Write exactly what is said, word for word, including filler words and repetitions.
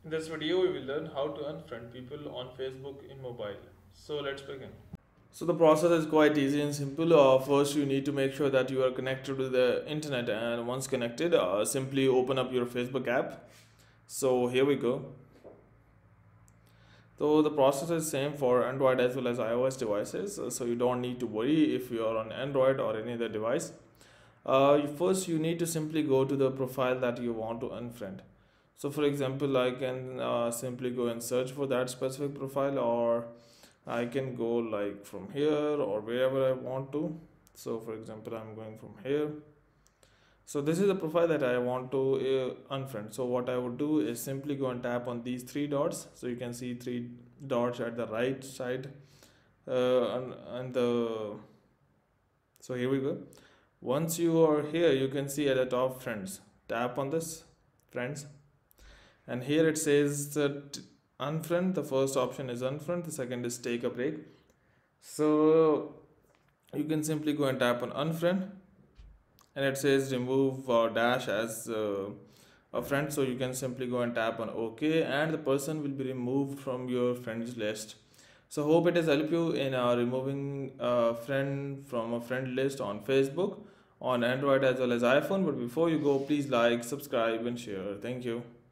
In this video, we will learn how to unfriend people on Facebook in mobile. So let's begin. So the process is quite easy and simple. Uh, first, you need to make sure that you are connected to the internet, and once connected, uh, simply open up your Facebook app. So here we go. So the process is same for Android as well as iOS devices. uh, So you don't need to worry if you are on Android or any other device. Uh, you- first, you need to simply go to the profile that you want to unfriend. So for example, I can uh, simply go and search for that specific profile, or I can go like from here or wherever I want to. So for example, I'm going from here. So this is the profile that I want to uh, unfriend. So what I would do is simply go and tap on these three dots. So you can see three dots at the right side, uh, and, and the so here we go. Once you are here, you can see at the top friends. Tap on this friends, and here it says that unfriend. The first option is unfriend, the second is take a break. So you can simply go and tap on unfriend, and it says remove uh, dash as uh, a friend. So you can simply go and tap on OK, and the person will be removed from your friends list. So hope it has helped you in uh, removing a friend from a friend list on Facebook, on Android as well as iPhone. But before you go, please like, subscribe and share. Thank you.